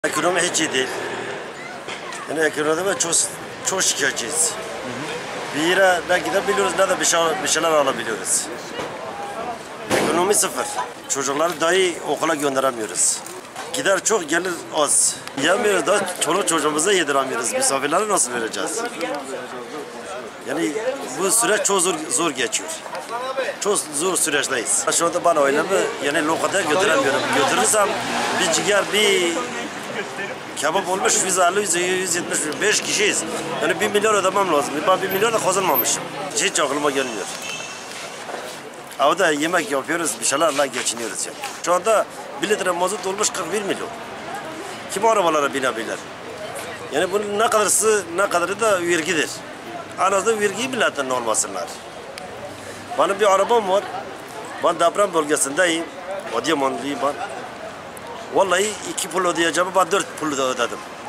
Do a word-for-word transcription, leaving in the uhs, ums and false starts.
Ekonomi hiç iyi değil. Yani ekonomide çok çok şikayetçiyiz. Bir yere ne gidebiliyoruz ne de bir, şey, bir şeyler alabiliyoruz. Ekonomi sıfır. Çocukları dahi okula gönderemiyoruz. Gider çok, gelir az. Yemiyoruz da çoluk çocuğumuza yediremiyoruz. Misafirleri nasıl vereceğiz? Yani bu süreç çok zor, zor geçiyor. Çok zor süreçteyiz. Şu anda bana öyle mi? Yani lokantaya götüremiyorum. Götürürsem bir ciğer, bir kebap olmuş yüz elli, yüz yetmiş, beş kişiyiz. Yani bir milyon ödemem lazım. Ben bir milyon da kazanmamışım. Hiç aklıma gelmiyor. Evde yemek yapıyoruz, bir şeylerle geçiniyoruz yani. Şu anda bir litre mazot olmuş kırk bir milyon. Kim arabalara binebilir? Yani bunun ne kadarısı, ne kadarı da vergidir. En azından vergiyi milletten olmasınlar. Benim bir arabam var. Ben deprem bölgesindeyim. Adıyamanlıyım ben. Vallahi iki pul ödeyeceğim, ben dört pul da ödedim.